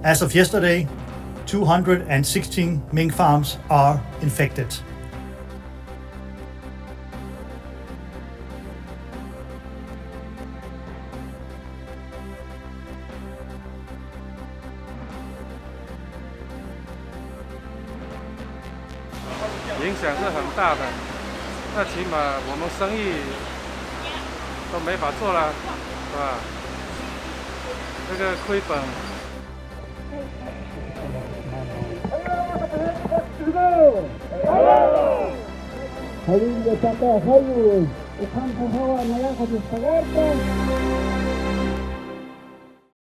As of yesterday, 216 mink farms are infected. 影响是很大的，那起码我们生意都没法做了，是吧？这个亏本。 Hay un destacado, hay un campo de agua, no la